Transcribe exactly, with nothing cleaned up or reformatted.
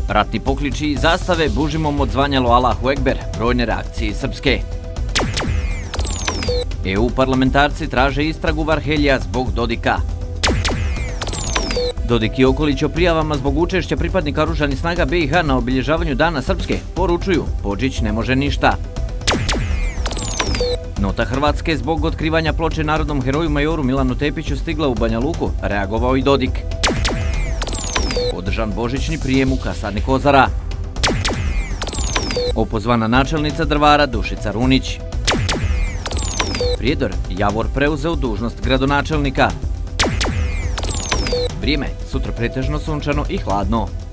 Ratni pokliči i zastave bužimom odzvanjalo Allahu Ekber, brojne reakcije iz Srpske. E U parlamentarci traže istragu Varhelja zbog Dodika. Dodik i Okolić o prijavama zbog učešća pripadnika oružanih snaga B i H na obilježavanju Dana Srpske poručuju Hodžić ne može ništa. Nota Hrvatske zbog otkrivanja ploče narodnom heroju majoru Milanu Tepiću stigla u Banja Luku, reagovao i Dodik. Održan božićni prijem u kasarni Kozara. Opozvana načelnica Drvara Dušica Runić. Prijedor Javor preuzeo dužnost gradonačelnika. Vrijeme, sutra pretežno sunčano i hladno.